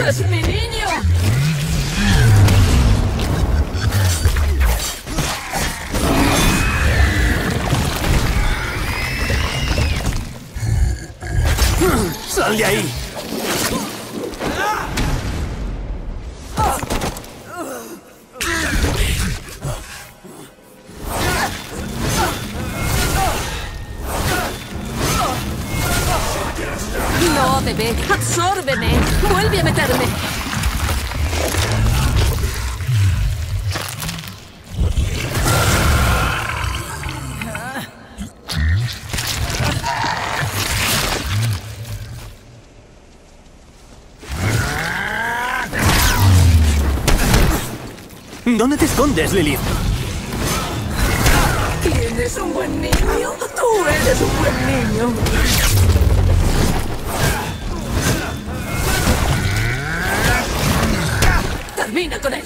¡Es mi niño! ¡Sal de ahí! No, bebé, absórbeme. Vuelve a meterme. ¿Dónde te escondes, Lilith? ¿Tienes un buen niño? Tú eres un buen niño. Termina con él.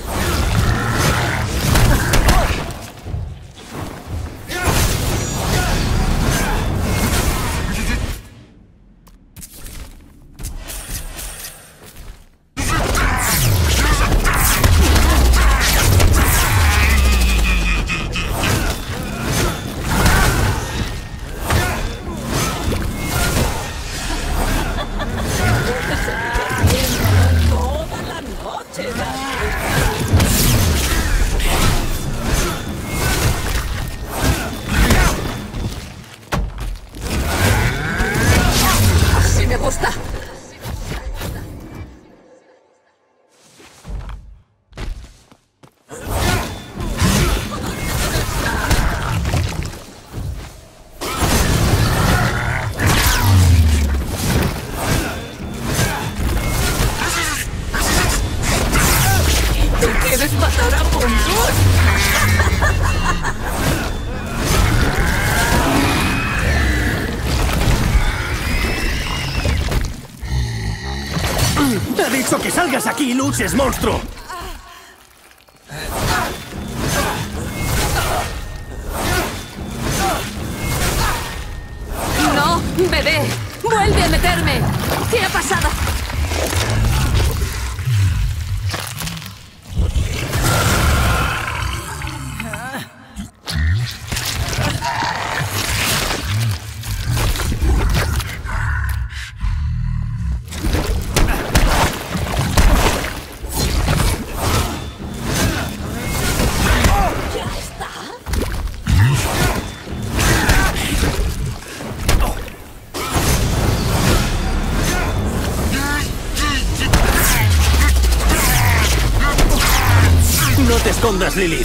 Toda la noche, así me gusta. ¿Tú quieres matar a Mongoose? ¡Te he dicho que salgas aquí y luches, monstruo! No, bebé. Vuelve a meterme. ¿Qué ha pasado? ¿Ya está? ¡No te escondas, Lilith!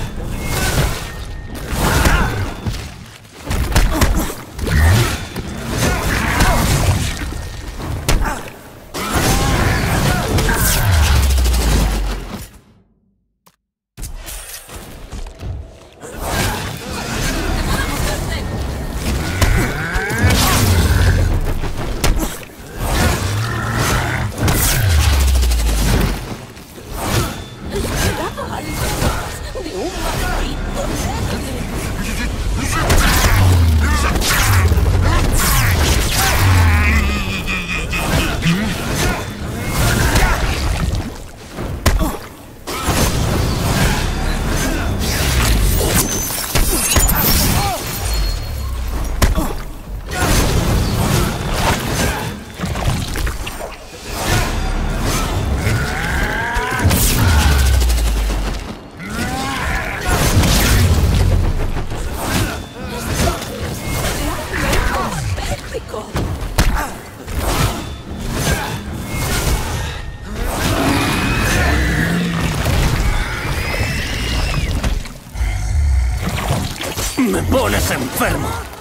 Esperaba algo más de un maldito negro. Épico. ¡Me pones enfermo!